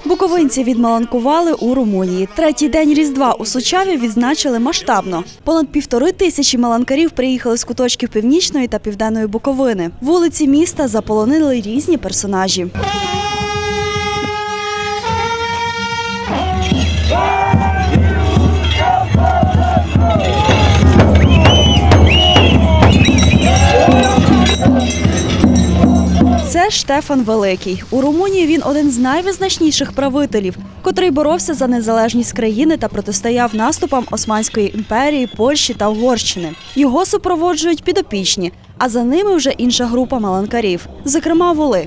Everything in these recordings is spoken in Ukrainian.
Буковинці відмаланкували у Румунії. Третій день Різдва у Сучаві відзначили масштабно. Понад 1500 маланкарів приїхали з куточків Північної та Південної Буковини. Вулиці міста заполонили різні персонажі. Це Штефан Великий. У Румунії він один з найвизначніших правителів, котрий боровся за незалежність країни та протистояв наступам Османської імперії, Польщі та Угорщини. Його супроводжують підопічні, а за ними вже інша група маланкарів, зокрема воли.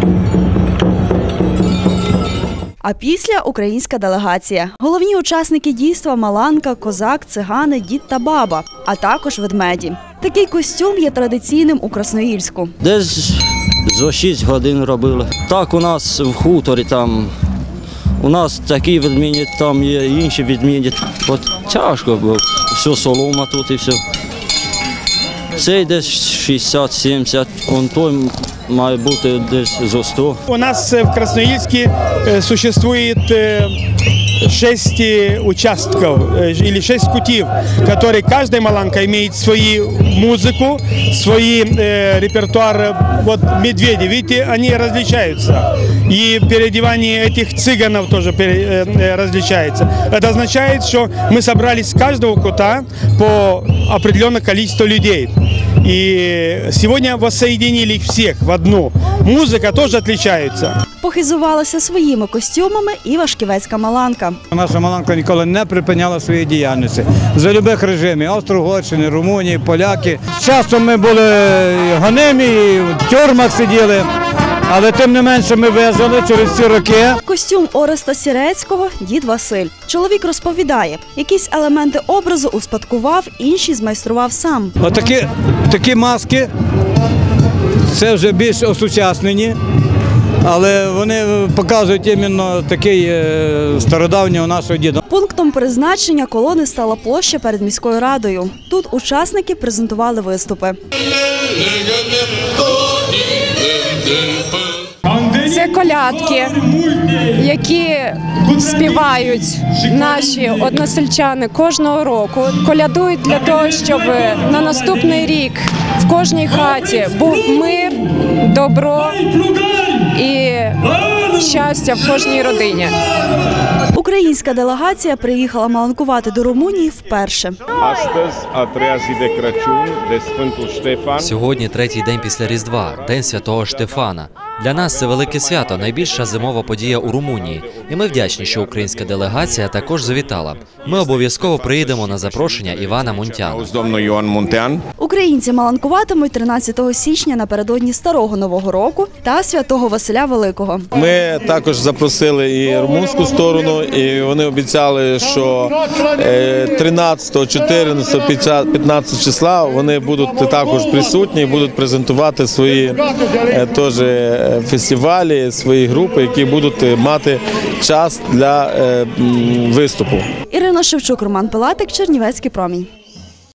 А після – українська делегація. Головні учасники дійства – маланка, козак, цигани, дід та баба, а також ведмеді. Такий костюм є традиційним у Красноїльську. Десь за 6 годин робили. Так у нас в хуторі там, у нас такі ведмеді, там є інші ведмеді. От тяжко, бо все солома тут і все. Цей десь 60-70, он той має бути десь за 100. У нас в Красноїльске существует 6 участков или 6 кутів, которые каждая маланка имеет свою музыку, свой репертуар. Вот медведи, видите, они различаются. И переодевание этих цыганов тоже различается. Это означает, что мы собрались с каждого кута по определенному количеству людей. И сегодня воссоединили их всех в одну. Музыка тоже отличается. Похизувалася своїми костюмами і вашківецька маланка. Наша маланка ніколи не припиняла своєї діяльності. За любих режимів – Австро-Угорщини, Румунії, поляки. Часто ми були гонимі, в тюрмах сиділи, але тим не менше ми вижили через ці роки. Костюм Ореста Сірецького – дід Василь. Чоловік розповідає, якісь елементи образу успадкував, інші змайстрував сам. Такі маски – це вже більш осучаснені. Але вони показують іменно такий стародавнього нашого діда. Пунктом призначення колони стала площа перед міською радою. Тут учасники презентували виступи. Це колядки, які співають наші односельчани кожного року. Колядують для того, щоб на наступний рік в кожній хаті був мир, добро і щастя в кожній родині. Українська делегація приїхала маланкувати до Румунії вперше. Сьогодні третій день після Різдва, День Святого Штефана. Для нас це велике свято, найбільша зимова подія у Румунії. І ми вдячні, що українська делегація також завітала. Ми обов'язково приїдемо на запрошення Івана Мунтяна. Українці маланкуватимуть 13 січня напередодні Старого Нового року та Святого Василя Великого. Ми також запросили і румунську сторону, і вони обіцяли, що 13, 14, 15 числа вони будуть також присутні, будуть презентувати свої теж фестивалі, свої групи, які будуть мати час для виступу. Ірина Шевчук, Роман Пилатик, Чернівецький промінь.